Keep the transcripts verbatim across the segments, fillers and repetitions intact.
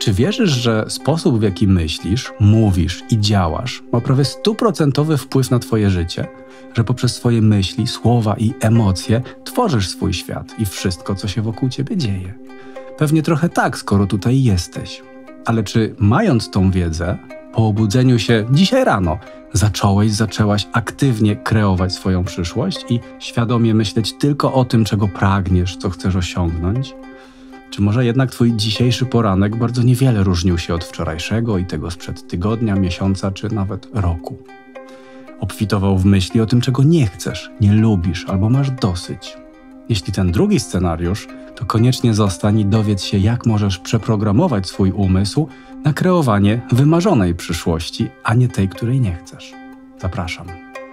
Czy wierzysz, że sposób, w jaki myślisz, mówisz i działasz, ma prawie stuprocentowy wpływ na twoje życie? Że poprzez swoje myśli, słowa i emocje tworzysz swój świat i wszystko, co się wokół ciebie dzieje? Pewnie trochę tak, skoro tutaj jesteś. Ale czy mając tą wiedzę, po obudzeniu się dzisiaj rano, zacząłeś, zaczęłaś aktywnie kreować swoją przyszłość i świadomie myśleć tylko o tym, czego pragniesz, co chcesz osiągnąć? Czy może jednak twój dzisiejszy poranek bardzo niewiele różnił się od wczorajszego i tego sprzed tygodnia, miesiąca czy nawet roku? Obfitował w myśli o tym, czego nie chcesz, nie lubisz albo masz dosyć. Jeśli ten drugi scenariusz, to koniecznie zostań i dowiedz się, jak możesz przeprogramować swój umysł na kreowanie wymarzonej przyszłości, a nie tej, której nie chcesz. Zapraszam.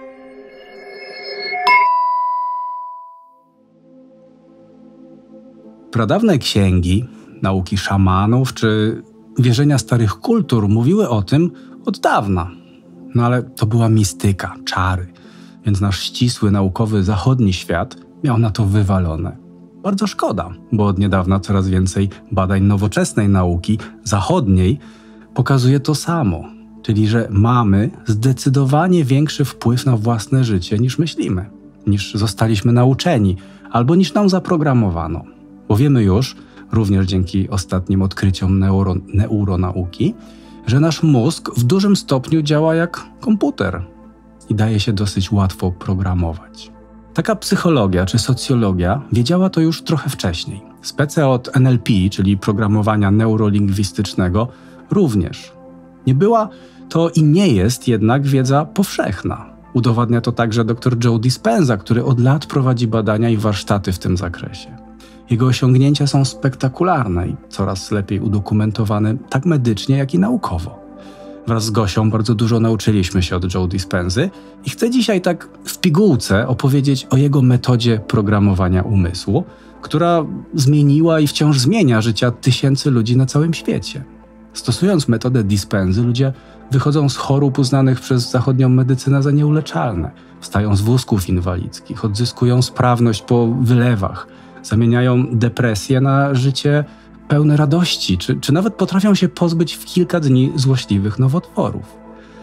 Pradawne księgi, nauki szamanów czy wierzenia starych kultur mówiły o tym od dawna. No ale to była mistyka, czary, więc nasz ścisły, naukowy, zachodni świat miał na to wywalone. Bardzo szkoda, bo od niedawna coraz więcej badań nowoczesnej nauki, zachodniej, pokazuje to samo, czyli że mamy zdecydowanie większy wpływ na własne życie niż myślimy, niż zostaliśmy nauczeni albo niż nam zaprogramowano. Bo wiemy już, również dzięki ostatnim odkryciom neuro, neuronauki, że nasz mózg w dużym stopniu działa jak komputer i daje się dosyć łatwo programować. Taka psychologia czy socjologia wiedziała to już trochę wcześniej. Spece od N L P, czyli programowania neurolingwistycznego, również. Nie była to i nie jest jednak wiedza powszechna. Udowadnia to także dr Joe Dispenza, który od lat prowadzi badania i warsztaty w tym zakresie. Jego osiągnięcia są spektakularne i coraz lepiej udokumentowane tak medycznie, jak i naukowo. Wraz z Gosią bardzo dużo nauczyliśmy się od Joe Dispenzy i chcę dzisiaj tak w pigułce opowiedzieć o jego metodzie programowania umysłu, która zmieniła i wciąż zmienia życia tysięcy ludzi na całym świecie. Stosując metodę Dispenzy, ludzie wychodzą z chorób uznanych przez zachodnią medycynę za nieuleczalne, wstają z wózków inwalidzkich, odzyskują sprawność po wylewach, zamieniają depresję na życie pełne radości, czy, czy nawet potrafią się pozbyć w kilka dni złośliwych nowotworów.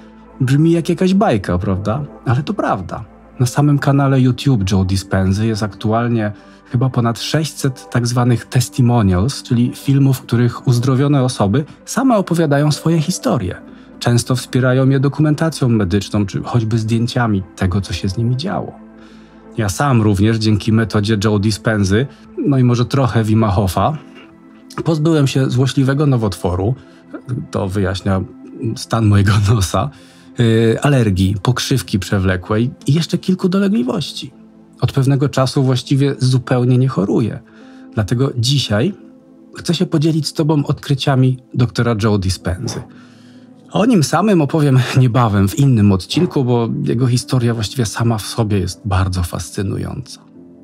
Brzmi jak jakaś bajka, prawda? Ale to prawda. Na samym kanale YouTube Joe Dispenzy jest aktualnie chyba ponad sześćset tak zwanych testimonials, czyli filmów, w których uzdrowione osoby same opowiadają swoje historie. Często wspierają je dokumentacją medyczną, czy choćby zdjęciami tego, co się z nimi działo. Ja sam również dzięki metodzie Joe Dispenzy, no i może trochę Wima Hofa, pozbyłem się złośliwego nowotworu, to wyjaśnia stan mojego nosa, yy, alergii, pokrzywki przewlekłej i jeszcze kilku dolegliwości. Od pewnego czasu właściwie zupełnie nie choruję. Dlatego dzisiaj chcę się podzielić z tobą odkryciami doktora Joe Dispenzy. O nim samym opowiem niebawem w innym odcinku, bo jego historia właściwie sama w sobie jest bardzo fascynująca.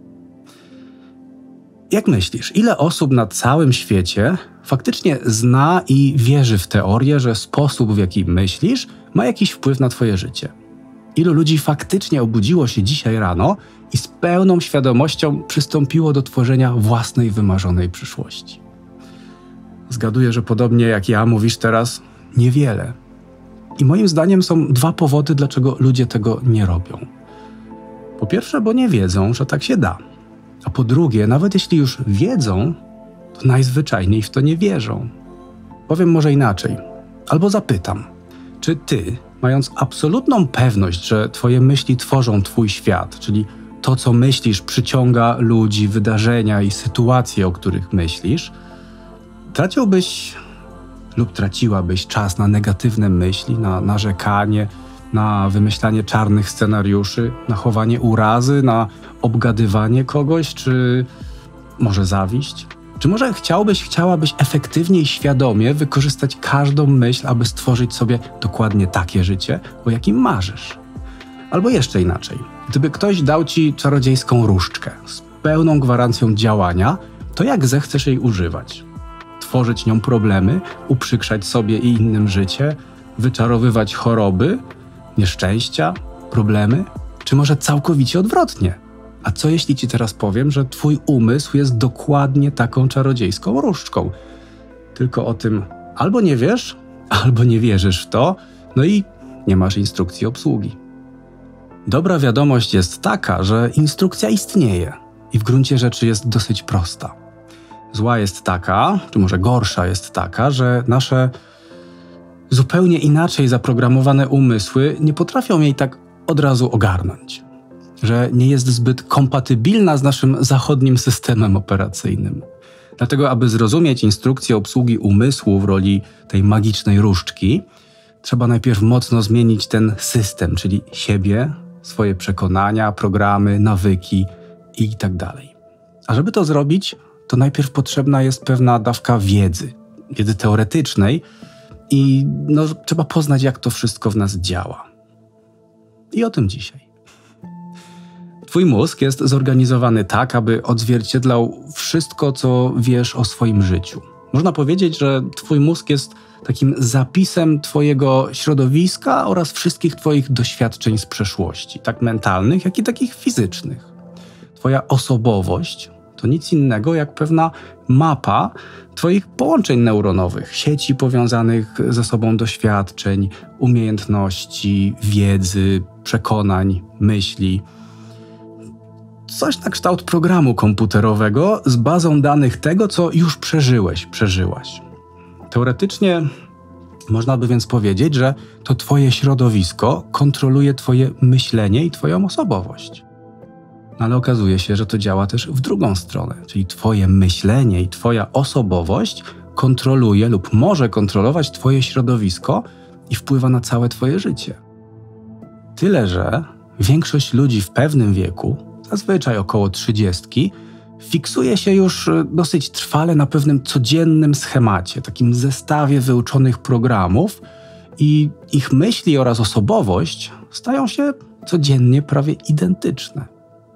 Jak myślisz, ile osób na całym świecie faktycznie zna i wierzy w teorię, że sposób, w jaki myślisz, ma jakiś wpływ na twoje życie? Ilu ludzi faktycznie obudziło się dzisiaj rano i z pełną świadomością przystąpiło do tworzenia własnej wymarzonej przyszłości? Zgaduję, że podobnie jak ja mówisz teraz, niewiele. I moim zdaniem są dwa powody, dlaczego ludzie tego nie robią. Po pierwsze, bo nie wiedzą, że tak się da. A po drugie, nawet jeśli już wiedzą, to najzwyczajniej w to nie wierzą. Powiem może inaczej, albo zapytam, czy ty, mając absolutną pewność, że twoje myśli tworzą twój świat, czyli to, co myślisz, przyciąga ludzi, wydarzenia i sytuacje, o których myślisz, traciłbyś lub traciłabyś czas na negatywne myśli, na narzekanie, na wymyślanie czarnych scenariuszy, na chowanie urazy, na obgadywanie kogoś, czy może zawiść? Czy może chciałbyś, chciałabyś efektywnie i świadomie wykorzystać każdą myśl, aby stworzyć sobie dokładnie takie życie, o jakim marzysz? Albo jeszcze inaczej, gdyby ktoś dał ci czarodziejską różdżkę z pełną gwarancją działania, to jak zechcesz jej używać? Tworzyć nią problemy, uprzykrzać sobie i innym życie, wyczarowywać choroby, nieszczęścia, problemy? Czy może całkowicie odwrotnie? A co jeśli ci teraz powiem, że twój umysł jest dokładnie taką czarodziejską różdżką? Tylko o tym albo nie wiesz, albo nie wierzysz w to, no i nie masz instrukcji obsługi. Dobra wiadomość jest taka, że instrukcja istnieje i w gruncie rzeczy jest dosyć prosta. Zła jest taka, czy może gorsza jest taka, że nasze zupełnie inaczej zaprogramowane umysły nie potrafią jej tak od razu ogarnąć. Że nie jest zbyt kompatybilna z naszym zachodnim systemem operacyjnym. Dlatego, aby zrozumieć instrukcję obsługi umysłu w roli tej magicznej różdżki, trzeba najpierw mocno zmienić ten system, czyli siebie, swoje przekonania, programy, nawyki i tak dalej. A żeby to zrobić, to najpierw potrzebna jest pewna dawka wiedzy, wiedzy teoretycznej i no, trzeba poznać, jak to wszystko w nas działa. I o tym dzisiaj. Twój mózg jest zorganizowany tak, aby odzwierciedlał wszystko, co wiesz o swoim życiu. Można powiedzieć, że twój mózg jest takim zapisem twojego środowiska oraz wszystkich twoich doświadczeń z przeszłości, tak mentalnych, jak i takich fizycznych. Twoja osobowość to nic innego jak pewna mapa twoich połączeń neuronowych, sieci powiązanych ze sobą doświadczeń, umiejętności, wiedzy, przekonań, myśli. Coś na kształt programu komputerowego z bazą danych tego, co już przeżyłeś, przeżyłaś. Teoretycznie można by więc powiedzieć, że to twoje środowisko kontroluje twoje myślenie i twoją osobowość. No ale okazuje się, że to działa też w drugą stronę, czyli twoje myślenie i twoja osobowość kontroluje lub może kontrolować twoje środowisko i wpływa na całe twoje życie. Tyle, że większość ludzi w pewnym wieku, zazwyczaj około trzydziestki, fiksuje się już dosyć trwale na pewnym codziennym schemacie, takim zestawie wyuczonych programów i ich myśli oraz osobowość stają się codziennie prawie identyczne.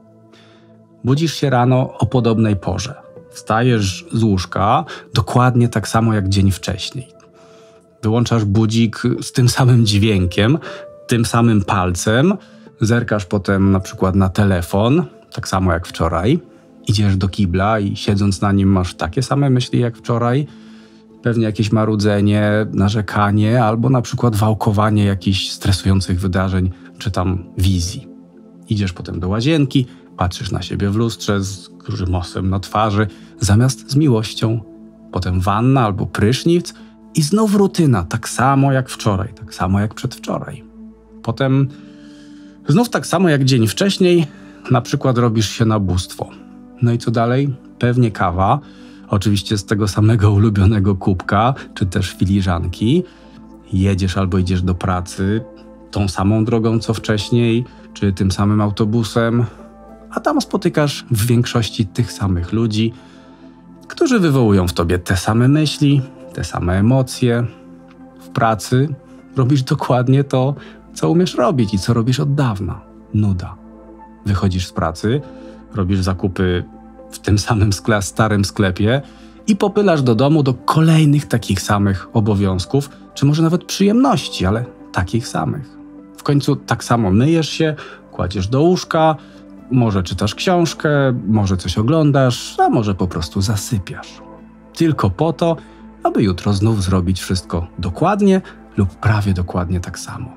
Budzisz się rano o podobnej porze. Wstajesz z łóżka dokładnie tak samo jak dzień wcześniej. Wyłączasz budzik z tym samym dźwiękiem, tym samym palcem, zerkasz potem na przykład na telefon, tak samo jak wczoraj. Idziesz do kibla i siedząc na nim masz takie same myśli jak wczoraj. Pewnie jakieś marudzenie, narzekanie albo na przykład wałkowanie jakichś stresujących wydarzeń czy tam wizji. Idziesz potem do łazienki, patrzysz na siebie w lustrze z grzymosem na twarzy, zamiast z miłością. Potem wanna albo prysznic i znów rutyna, tak samo jak wczoraj, tak samo jak przedwczoraj. Potem znów tak samo jak dzień wcześniej, na przykład robisz się na bóstwo. No i co dalej? Pewnie kawa, oczywiście z tego samego ulubionego kubka, czy też filiżanki. Jedziesz albo idziesz do pracy tą samą drogą co wcześniej, czy tym samym autobusem, a tam spotykasz w większości tych samych ludzi, którzy wywołują w tobie te same myśli, te same emocje. W pracy robisz dokładnie to, co umiesz robić i co robisz od dawna. Nuda. Wychodzisz z pracy, robisz zakupy w tym samym skle, starym sklepie i popylasz do domu do kolejnych takich samych obowiązków, czy może nawet przyjemności, ale takich samych. W końcu tak samo myjesz się, kładziesz do łóżka, może czytasz książkę, może coś oglądasz, a może po prostu zasypiasz. Tylko po to, aby jutro znów zrobić wszystko dokładnie lub prawie dokładnie tak samo.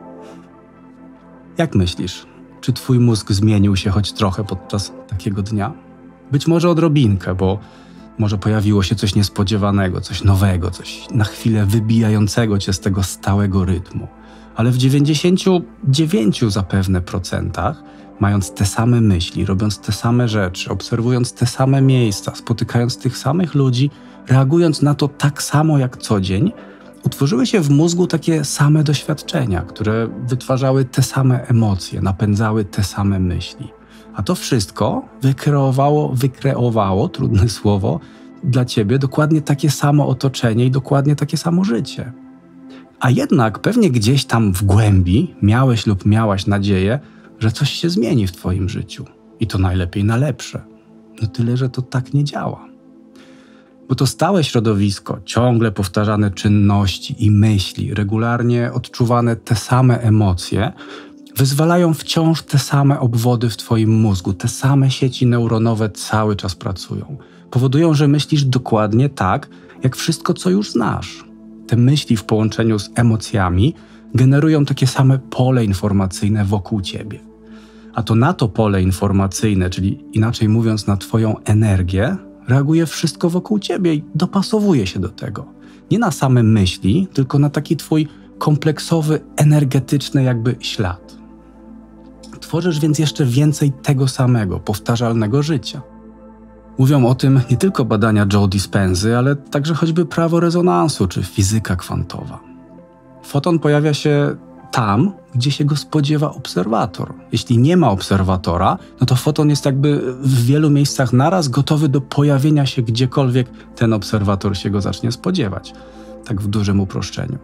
Jak myślisz, czy twój mózg zmienił się choć trochę podczas takiego dnia? Być może odrobinkę, bo może pojawiło się coś niespodziewanego, coś nowego, coś na chwilę wybijającego cię z tego stałego rytmu. Ale w dziewięćdziesięciu dziewięciu zapewne procentach, mając te same myśli, robiąc te same rzeczy, obserwując te same miejsca, spotykając tych samych ludzi, reagując na to tak samo jak co dzień, utworzyły się w mózgu takie same doświadczenia, które wytwarzały te same emocje, napędzały te same myśli. A to wszystko wykreowało, wykreowało, trudne słowo, dla ciebie dokładnie takie samo otoczenie i dokładnie takie samo życie. A jednak pewnie gdzieś tam w głębi miałeś lub miałaś nadzieję, że coś się zmieni w twoim życiu. I to najlepiej na lepsze. No tyle, że to tak nie działa. Bo to stałe środowisko, ciągle powtarzane czynności i myśli, regularnie odczuwane te same emocje, wyzwalają wciąż te same obwody w twoim mózgu, te same sieci neuronowe cały czas pracują. Powodują, że myślisz dokładnie tak, jak wszystko, co już znasz. te myśli w połączeniu z emocjami generują takie same pole informacyjne wokół ciebie. A to na to pole informacyjne, czyli inaczej mówiąc na twoją energię, reaguje wszystko wokół ciebie i dopasowuje się do tego. Nie na same myśli, tylko na taki twój kompleksowy, energetyczny jakby ślad. Tworzysz więc jeszcze więcej tego samego, powtarzalnego życia. Mówią o tym nie tylko badania Joe Dispensy, ale także choćby prawo rezonansu czy fizyka kwantowa. Foton pojawia się tam, gdzie się go spodziewa obserwator. Jeśli nie ma obserwatora, no to foton jest jakby w wielu miejscach naraz gotowy do pojawienia się gdziekolwiek ten obserwator się go zacznie spodziewać. Tak w dużym uproszczeniu.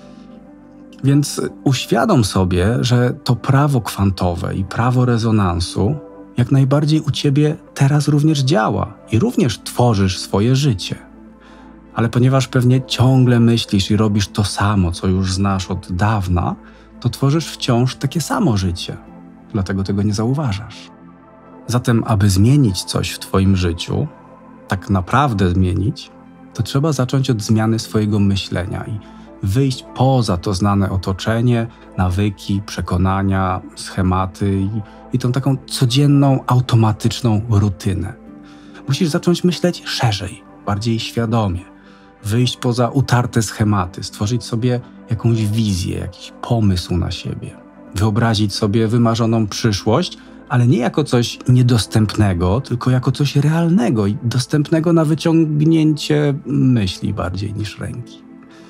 Więc uświadom sobie, że to prawo kwantowe i prawo rezonansu jak najbardziej u ciebie teraz również działa i również tworzysz swoje życie. Ale ponieważ pewnie ciągle myślisz i robisz to samo, co już znasz od dawna, to tworzysz wciąż takie samo życie. Dlatego tego nie zauważasz. Zatem, aby zmienić coś w twoim życiu, tak naprawdę zmienić, to trzeba zacząć od zmiany swojego myślenia i wyjść poza to znane otoczenie, nawyki, przekonania, schematy i, i tą taką codzienną, automatyczną rutynę. Musisz zacząć myśleć szerzej, bardziej świadomie. Wyjść poza utarte schematy, stworzyć sobie jakąś wizję, jakiś pomysł na siebie. Wyobrazić sobie wymarzoną przyszłość, ale nie jako coś niedostępnego, tylko jako coś realnego i dostępnego na wyciągnięcie myśli bardziej niż ręki.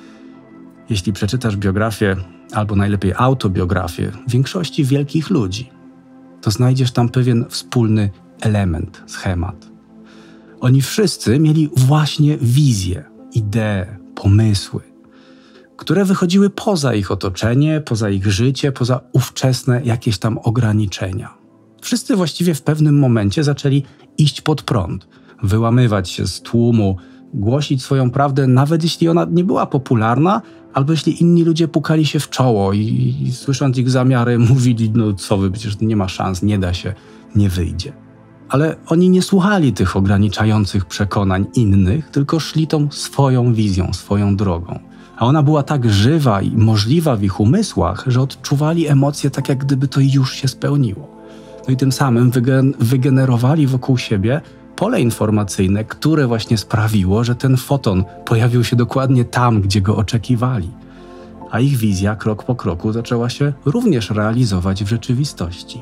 Jeśli przeczytasz biografię, albo najlepiej autobiografię większości wielkich ludzi, to znajdziesz tam pewien wspólny element, schemat. Oni wszyscy mieli właśnie wizje, idee, pomysły, które wychodziły poza ich otoczenie, poza ich życie, poza ówczesne jakieś tam ograniczenia. Wszyscy właściwie w pewnym momencie zaczęli iść pod prąd, wyłamywać się z tłumu, głosić swoją prawdę, nawet jeśli ona nie była popularna, albo jeśli inni ludzie pukali się w czoło i, i słysząc ich zamiary mówili, no co wy, przecież nie ma szans, nie da się, nie wyjdzie. Ale oni nie słuchali tych ograniczających przekonań innych, tylko szli tą swoją wizją, swoją drogą. A ona była tak żywa i możliwa w ich umysłach, że odczuwali emocje tak, jak gdyby to już się spełniło. No i tym samym wygen- wygenerowali wokół siebie pole informacyjne, które właśnie sprawiło, że ten foton pojawił się dokładnie tam, gdzie go oczekiwali. A ich wizja krok po kroku zaczęła się również realizować w rzeczywistości.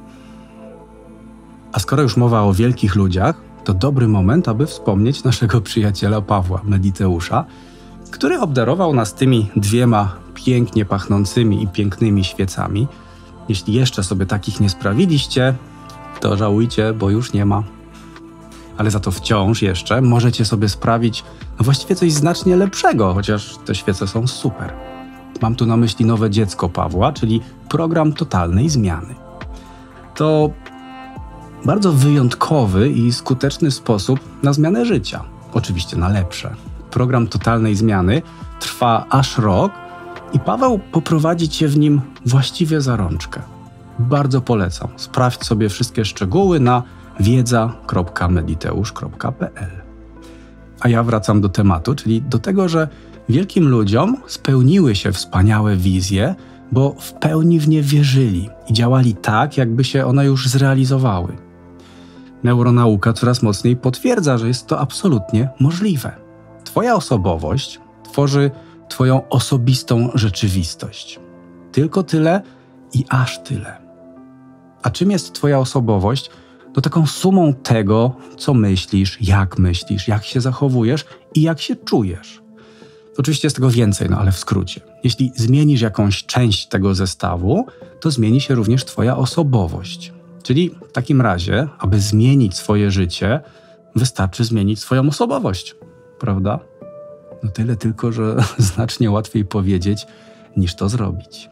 A skoro już mowa o wielkich ludziach, to dobry moment, aby wspomnieć naszego przyjaciela Pawła Mediteusza, który obdarował nas tymi dwiema pięknie pachnącymi i pięknymi świecami. Jeśli jeszcze sobie takich nie sprawiliście, to żałujcie, bo już nie ma. Ale za to wciąż jeszcze możecie sobie sprawić no właściwie coś znacznie lepszego, chociaż te świece są super. Mam tu na myśli nowe dziecko Pawła, czyli program totalnej zmiany. To bardzo wyjątkowy i skuteczny sposób na zmianę życia. Oczywiście na lepsze. Program totalnej zmiany trwa aż rok i Paweł poprowadzi cię w nim właściwie za rączkę. Bardzo polecam. Sprawdź sobie wszystkie szczegóły na wiedza kropka mediteusz kropka p l. A ja wracam do tematu, czyli do tego, że wielkim ludziom spełniły się wspaniałe wizje, bo w pełni w nie wierzyli i działali tak, jakby się one już zrealizowały. Neuronauka coraz mocniej potwierdza, że jest to absolutnie możliwe. Twoja osobowość tworzy twoją osobistą rzeczywistość. Tylko tyle i aż tyle. A czym jest twoja osobowość? To taką sumą tego, co myślisz, jak myślisz, jak się zachowujesz i jak się czujesz. Oczywiście jest tego więcej, no ale w skrócie. Jeśli zmienisz jakąś część tego zestawu, to zmieni się również twoja osobowość. Czyli w takim razie, aby zmienić swoje życie, wystarczy zmienić swoją osobowość, prawda? No tyle tylko, że znacznie łatwiej powiedzieć, niż to zrobić.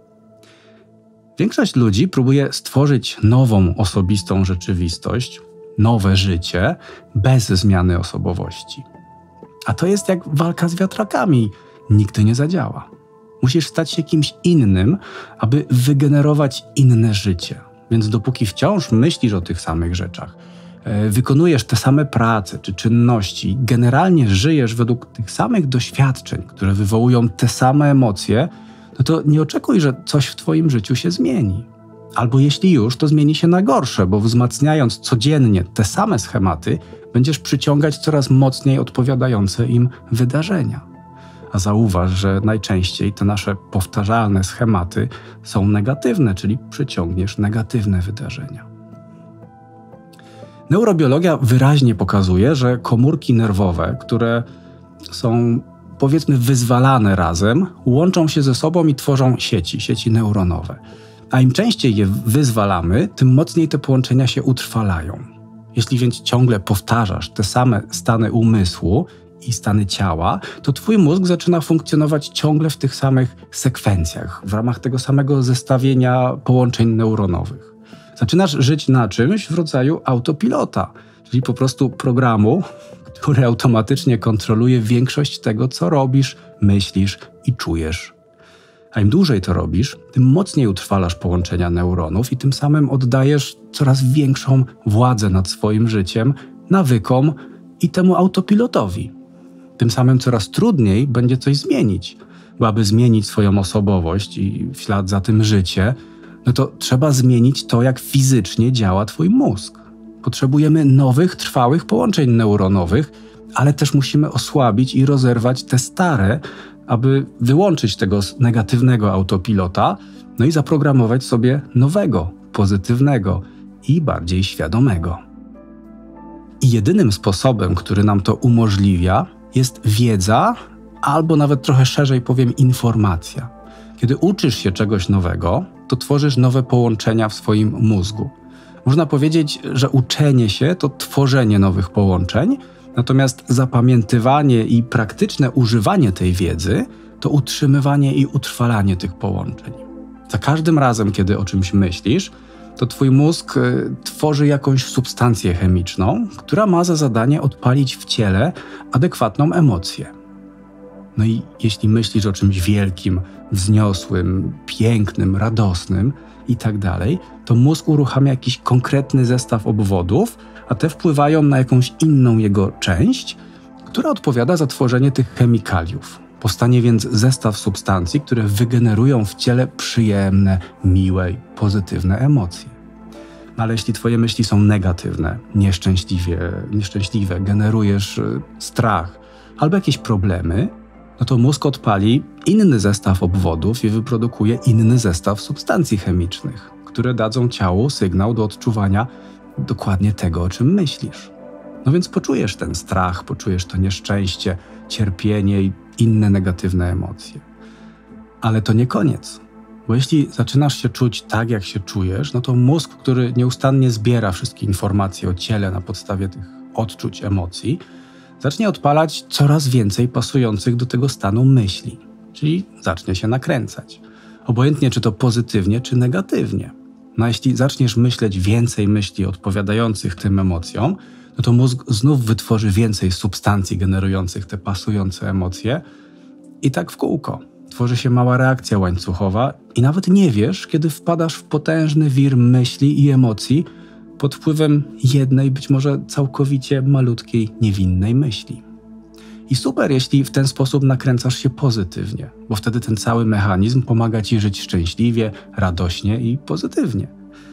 Większość ludzi próbuje stworzyć nową osobistą rzeczywistość, nowe życie, bez zmiany osobowości. A to jest jak walka z wiatrakami. Nigdy nie zadziała. Musisz stać się kimś innym, aby wygenerować inne życie. Więc dopóki wciąż myślisz o tych samych rzeczach, wykonujesz te same prace czy czynności, generalnie żyjesz według tych samych doświadczeń, które wywołują te same emocje, no to nie oczekuj, że coś w twoim życiu się zmieni. Albo jeśli już, to zmieni się na gorsze, bo wzmacniając codziennie te same schematy, będziesz przyciągać coraz mocniej odpowiadające im wydarzenia. A zauważ, że najczęściej te nasze powtarzalne schematy są negatywne, czyli przyciągniesz negatywne wydarzenia. Neurobiologia wyraźnie pokazuje, że komórki nerwowe, które są powiedzmy wyzwalane razem, łączą się ze sobą i tworzą sieci, sieci neuronowe. A im częściej je wyzwalamy, tym mocniej te połączenia się utrwalają. Jeśli więc ciągle powtarzasz te same stany umysłu i stany ciała, to twój mózg zaczyna funkcjonować ciągle w tych samych sekwencjach, w ramach tego samego zestawienia połączeń neuronowych. Zaczynasz żyć na czymś w rodzaju autopilota, czyli po prostu programu, który automatycznie kontroluje większość tego, co robisz, myślisz i czujesz. A im dłużej to robisz, tym mocniej utrwalasz połączenia neuronów i tym samym oddajesz coraz większą władzę nad swoim życiem, nawykom i temu autopilotowi. Tym samym coraz trudniej będzie coś zmienić, bo aby zmienić swoją osobowość i w ślad za tym życie, no to trzeba zmienić to, jak fizycznie działa twój mózg. Potrzebujemy nowych, trwałych połączeń neuronowych, ale też musimy osłabić i rozerwać te stare, aby wyłączyć tego negatywnego autopilota, no i zaprogramować sobie nowego, pozytywnego i bardziej świadomego. I jedynym sposobem, który nam to umożliwia, jest wiedza, albo nawet trochę szerzej powiem informacja. Kiedy uczysz się czegoś nowego, to tworzysz nowe połączenia w swoim mózgu. Można powiedzieć, że uczenie się to tworzenie nowych połączeń, natomiast zapamiętywanie i praktyczne używanie tej wiedzy to utrzymywanie i utrwalanie tych połączeń. Za każdym razem, kiedy o czymś myślisz, to twój mózg y, tworzy jakąś substancję chemiczną, która ma za zadanie odpalić w ciele adekwatną emocję. No i jeśli myślisz o czymś wielkim, wzniosłym, pięknym, radosnym i tak dalej, to mózg uruchamia jakiś konkretny zestaw obwodów, a te wpływają na jakąś inną jego część, która odpowiada za tworzenie tych chemikaliów. Powstanie więc zestaw substancji, które wygenerują w ciele przyjemne, miłe i pozytywne emocje. Ale jeśli twoje myśli są negatywne, nieszczęśliwie, nieszczęśliwe, generujesz strach albo jakieś problemy, no to mózg odpali inny zestaw obwodów i wyprodukuje inny zestaw substancji chemicznych, które dadzą ciału sygnał do odczuwania dokładnie tego, o czym myślisz. No więc poczujesz ten strach, poczujesz to nieszczęście, cierpienie i inne negatywne emocje. Ale to nie koniec, bo jeśli zaczynasz się czuć tak, jak się czujesz, no to mózg, który nieustannie zbiera wszystkie informacje o ciele na podstawie tych odczuć, emocji, zacznie odpalać coraz więcej pasujących do tego stanu myśli, czyli zacznie się nakręcać. Obojętnie, czy to pozytywnie, czy negatywnie. No a jeśli zaczniesz myśleć więcej myśli odpowiadających tym emocjom, no to mózg znów wytworzy więcej substancji generujących te pasujące emocje i tak w kółko. Tworzy się mała reakcja łańcuchowa i nawet nie wiesz, kiedy wpadasz w potężny wir myśli i emocji pod wpływem jednej, być może całkowicie malutkiej, niewinnej myśli. I super, jeśli w ten sposób nakręcasz się pozytywnie, bo wtedy ten cały mechanizm pomaga ci żyć szczęśliwie, radośnie i pozytywnie.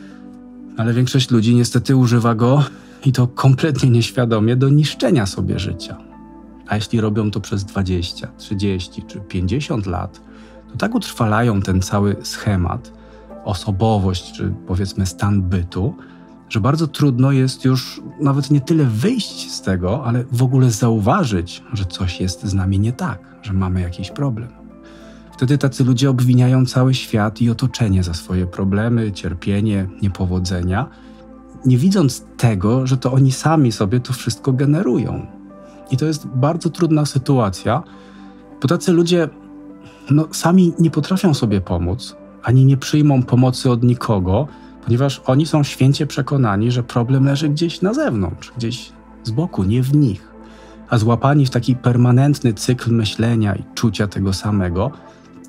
Ale większość ludzi niestety używa go, i to kompletnie nieświadomie, do niszczenia sobie życia. A jeśli robią to przez dwadzieścia, trzydzieści czy pięćdziesiąt lat, to tak utrwalają ten cały schemat, osobowość czy powiedzmy stan bytu, że bardzo trudno jest już nawet nie tyle wyjść z tego, ale w ogóle zauważyć, że coś jest z nami nie tak, że mamy jakiś problem. Wtedy tacy ludzie obwiniają cały świat i otoczenie za swoje problemy, cierpienie, niepowodzenia, nie widząc tego, że to oni sami sobie to wszystko generują. I to jest bardzo trudna sytuacja, bo tacy ludzie no, sami nie potrafią sobie pomóc, ani nie przyjmą pomocy od nikogo, ponieważ oni są święcie przekonani, że problem leży gdzieś na zewnątrz, gdzieś z boku, nie w nich. A złapani w taki permanentny cykl myślenia i czucia tego samego,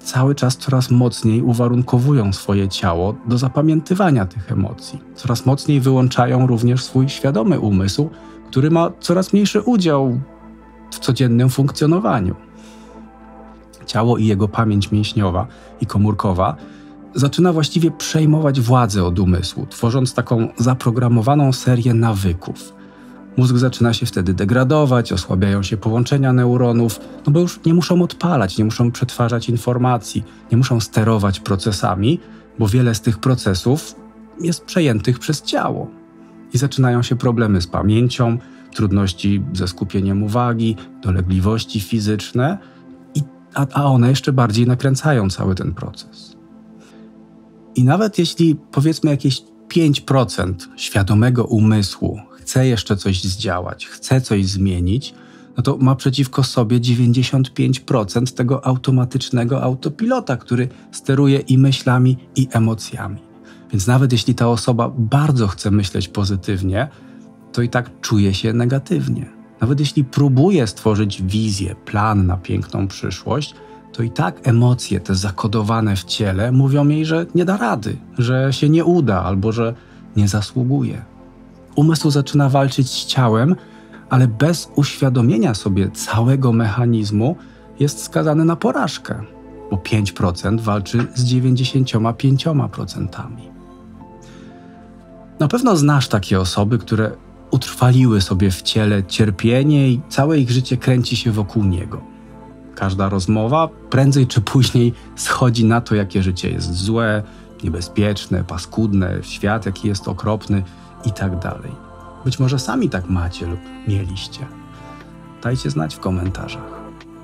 cały czas coraz mocniej uwarunkowują swoje ciało do zapamiętywania tych emocji. Coraz mocniej wyłączają również swój świadomy umysł, który ma coraz mniejszy udział w codziennym funkcjonowaniu. Ciało i jego pamięć mięśniowa i komórkowa zaczyna właściwie przejmować władzę od umysłu, tworząc taką zaprogramowaną serię nawyków. Mózg zaczyna się wtedy degradować, osłabiają się połączenia neuronów, no bo już nie muszą odpalać, nie muszą przetwarzać informacji, nie muszą sterować procesami, bo wiele z tych procesów jest przejętych przez ciało. I zaczynają się problemy z pamięcią, trudności ze skupieniem uwagi, dolegliwości fizyczne, i, a, a one jeszcze bardziej nakręcają cały ten proces. I nawet jeśli powiedzmy jakieś pięć procent świadomego umysłu chce jeszcze coś zdziałać, chce coś zmienić, no to ma przeciwko sobie dziewięćdziesiąt pięć procent tego automatycznego autopilota, który steruje i myślami, i emocjami. Więc nawet jeśli ta osoba bardzo chce myśleć pozytywnie, to i tak czuje się negatywnie. Nawet jeśli próbuje stworzyć wizję, plan na piękną przyszłość, to i tak emocje te zakodowane w ciele mówią jej, że nie da rady, że się nie uda albo że nie zasługuje. Umysł zaczyna walczyć z ciałem, ale bez uświadomienia sobie całego mechanizmu jest skazany na porażkę, bo pięć procent walczy z dziewięćdziesięcioma pięcioma procentami. Na pewno znasz takie osoby, które utrwaliły sobie w ciele cierpienie i całe ich życie kręci się wokół niego. Każda rozmowa prędzej czy później schodzi na to, jakie życie jest złe, niebezpieczne, paskudne, świat jaki jest okropny i tak dalej. Być może sami tak macie lub mieliście. Dajcie znać w komentarzach.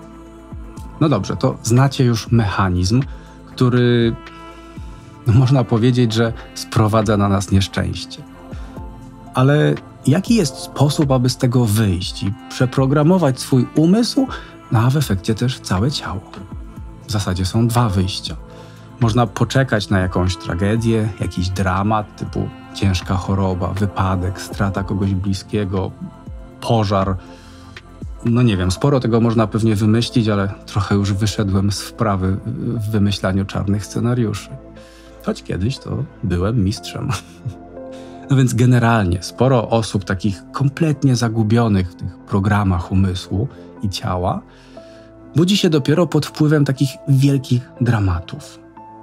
No dobrze, to znacie już mechanizm, który no można powiedzieć, że sprowadza na nas nieszczęście. Ale jaki jest sposób, aby z tego wyjść i przeprogramować swój umysł, no a w efekcie też całe ciało? W zasadzie są dwa wyjścia. Można poczekać na jakąś tragedię, jakiś dramat typu ciężka choroba, wypadek, strata kogoś bliskiego, pożar. No nie wiem, sporo tego można pewnie wymyślić, ale trochę już wyszedłem z wprawy w wymyślaniu czarnych scenariuszy. Choć kiedyś to byłem mistrzem. No więc generalnie sporo osób takich kompletnie zagubionych w tych programach umysłu i ciała budzi się dopiero pod wpływem takich wielkich dramatów.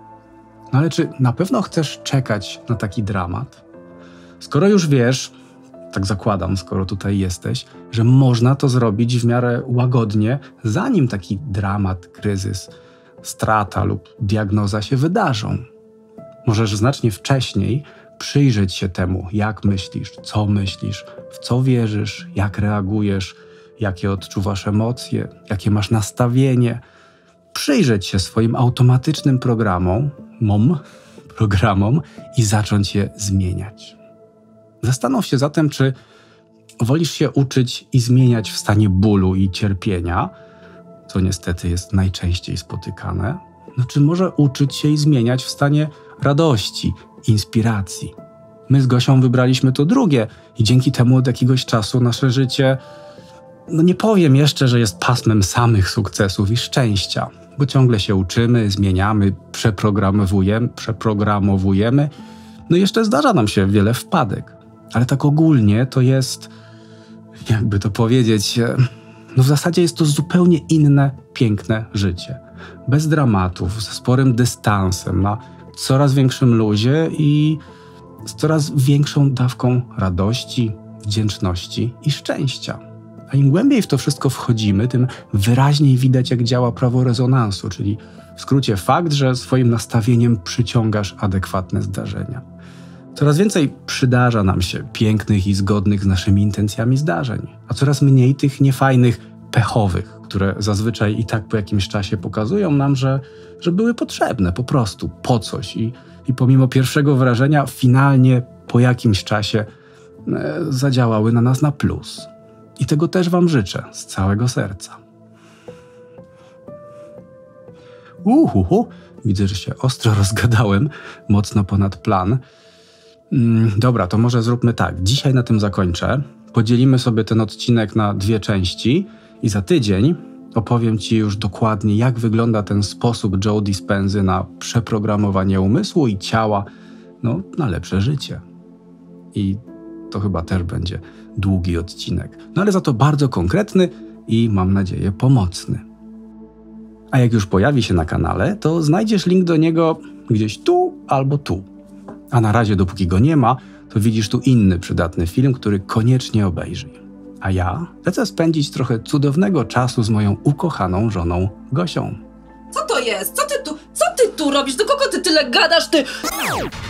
No ale czy na pewno chcesz czekać na taki dramat? Skoro już wiesz, tak zakładam, skoro tutaj jesteś, że można to zrobić w miarę łagodnie, zanim taki dramat, kryzys, strata lub diagnoza się wydarzą. Możesz znacznie wcześniej przyjrzeć się temu, jak myślisz, co myślisz, w co wierzysz, jak reagujesz, jakie odczuwasz emocje, jakie masz nastawienie. Przyjrzeć się swoim automatycznym programom, mom, programom i zacząć je zmieniać. Zastanów się zatem, czy wolisz się uczyć i zmieniać w stanie bólu i cierpienia, co niestety jest najczęściej spotykane, no czy może uczyć się i zmieniać w stanie radości, inspiracji. My z Gosią wybraliśmy to drugie i dzięki temu od jakiegoś czasu nasze życie, no nie powiem jeszcze, że jest pasmem samych sukcesów i szczęścia, bo ciągle się uczymy, zmieniamy, przeprogramowujemy, przeprogramowujemy. No i jeszcze zdarza nam się wiele wpadek, ale tak ogólnie to jest, jakby to powiedzieć, no w zasadzie jest to zupełnie inne, piękne życie. Bez dramatów, ze sporym dystansem, na coraz większym luzie i z coraz większą dawką radości, wdzięczności i szczęścia. A im głębiej w to wszystko wchodzimy, tym wyraźniej widać, jak działa prawo rezonansu, czyli w skrócie fakt, że swoim nastawieniem przyciągasz adekwatne zdarzenia. Coraz więcej przydarza nam się pięknych i zgodnych z naszymi intencjami zdarzeń, a coraz mniej tych niefajnych, pechowych, które zazwyczaj i tak po jakimś czasie pokazują nam, że, że były potrzebne po prostu, po coś i, i pomimo pierwszego wrażenia finalnie po jakimś czasie e, zadziałały na nas na plus. I tego też wam życzę z całego serca. Uhuhu, widzę, że się ostro rozgadałem, mocno ponad plan. Mm, dobra, to może zróbmy tak. Dzisiaj na tym zakończę. Podzielimy sobie ten odcinek na dwie części i za tydzień Opowiem Ci już dokładnie, jak wygląda ten sposób Joe Dispensy na przeprogramowanie umysłu i ciała, no, na lepsze życie. I to chyba też będzie długi odcinek. No ale za to bardzo konkretny i mam nadzieję pomocny. A jak już pojawi się na kanale, to znajdziesz link do niego gdzieś tu albo tu. A na razie, dopóki go nie ma, to widzisz tu inny przydatny film, który koniecznie obejrzyj. A ja lecę spędzić trochę cudownego czasu z moją ukochaną żoną Gosią. Co to jest? Co ty tu, co ty tu robisz? Do kogo ty tyle gadasz, ty?